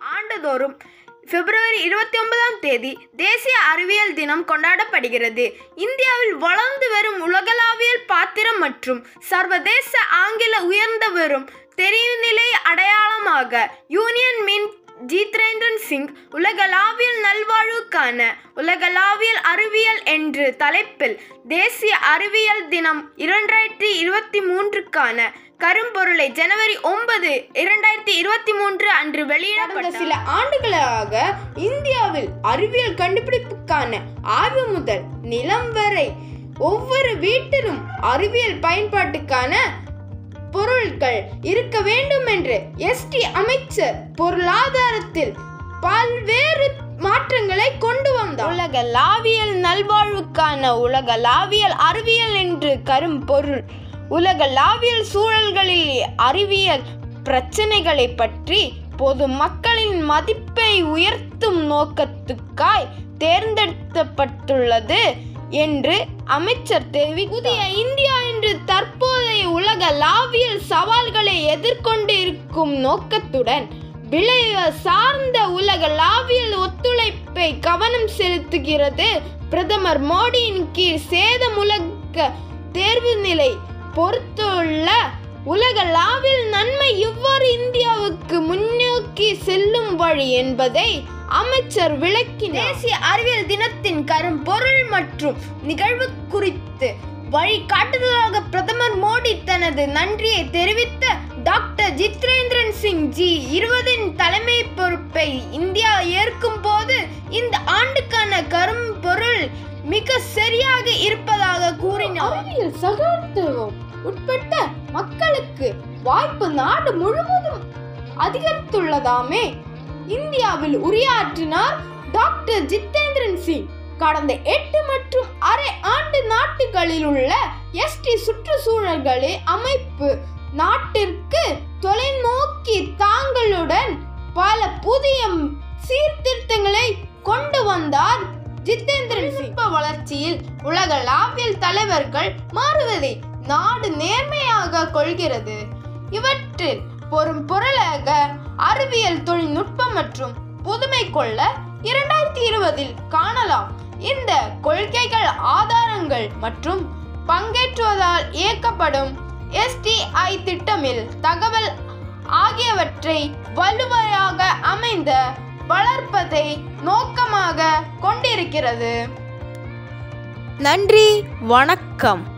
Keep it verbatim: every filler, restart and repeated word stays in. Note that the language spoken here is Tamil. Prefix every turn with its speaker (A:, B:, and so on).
A: ஆண்டுதோறும் பிப்ரவரி இருபத்தி ஒன்பதாம் தேதி தேசிய அறிவியல் தினம் கொண்டாடப்படுகிறது. இந்தியாவில் வளர்ந்து வரும் உலகளாவியல் பாத்திரம் மற்றும் சர்வதேச ஆங்கில உயர்ந்து வரும் தெரிவுநிலை அடையாளமாக யூனியன் மின் ஜிதேந்திரன் சிங் உலகளாவியல் நல்வாழ்வுக்கான உலகளாவியல் அறிவியல் என்ற தலைப்பில் தேசிய அறிவியல் தினம் இரண்டாயிரத்தி இருபத்தி மூன்றுக்கான கரும்பொருளை ஜனவரி ஒன்பது இரண்டாயிரத்தி இருபத்தி மூன்று அன்று வெளியிடப்பட்ட சில ஆண்டுகளாக இந்தியாவில் அறிவியல் கண்டுபிடிப்புக்கான ஆய்வு முதல் நிலம் வரை ஒவ்வொரு வீட்டிலும் அறிவியல் பயன்பாட்டுக்கான பொருட்கள் இருக்க வேண்டும் என்று எஸ்டி அமைச்சர் பொருளாதாரத்தில் பல்வேறு மாற்றங்களை கொண்டு வந்தார். உலகளாவியல் நல்வாழ்வுக்கான உலகளாவியல் அறிவியல் என்று கரும்பொருள் உலகளாவியல் சூழல்களில் அறிவியல் பிரச்சனைகளை பற்றி பொதுமக்களின் மதிப்பை உயர்த்தும் நோக்கத்துக்காய் தேர்ந்தெடுக்கப்பட்டுள்ளது என்று அமைச்சர் தெரிவித்தார். புதிய இந்தியா என்று தற்போதைய உலகளாவியல் சவால்களை எதிர்கொண்டு இருக்கும் நோக்கத்துடன் விளைவு சார்ந்த உலகளாவியல் ஒத்துழைப்பை கவனம் செலுத்துகிறது. பிரதமர் மோடியின் கீழ் சேதம் உலக தேர்வு நிலை பொறுத்துள்ள உலகளாவியல் நன்மை இவ்வாறு இந்தியாவுக்கு முன்னோக்கி செல்லும் வழி என்பதை அமைச்சர் விளக்கினார். தேசிய அறிவியல் தினத்தின் கரும்பொருள் மற்றும் நிகழ்வு குறித்து வழிகாட்டுதலாக பிரதமர் மோடி தனது நன்றியை தெரிவித்த டாக்டர் ஜிதேந்திரன் சிங் ஜி இருபதின் தலைமை பொறுப்பை இந்தியா ஏற்கும் போது இந்த ஆண்டுக்கான கரும்பொருள் மிக சரியாக இருப்பதாக கூறினார். அறிவியல் சகோதரத்துவம் உட்பட்ட மக்களுக்கு வாய்ப்பு நாடு முழுவதும் அதிகரித்துள்ளதாமே இந்தியாவில் உரையாற்றினார் டாக்டர் ஜிதேந்திரன் சிங். கடந்த எட்டு மற்றும் அரை ஆண்டு நாட்டுகளில் உள்ள எஸ்டி சுற்றுச்சூழல்களை அமைப்பு நாட்டிற்கு தொலைநோக்கி தாங்களுடன் பல புதிய சீர்திருத்தங்களை கொண்டு வந்தார் ஜிதேந்திரன் சிங். வளர்ச்சியில் உலகளாவியல் தலைவர்கள் மாறுவதை நாடு நேர்மையாக கொள்கிறது. இவற்றில் பொறும் பொருளாக அறிவியல் தொழில்நுட்பம் மற்றும் புதுமை கொள்ள இரண்டாயிரத்தி இருபதில் காணலாம். இந்த கொள்கைகள் ஆதாரங்கள் மற்றும் பங்கேற்றுவதால் இயக்கப்படும் எஸ்டிஐ திட்டமில் தகவல் ஆகியவற்றை வலுவாக அமைந்த வளர்ப்பதை நோக்கமாக கொண்டிருக்கிறது. நன்றி, வணக்கம்.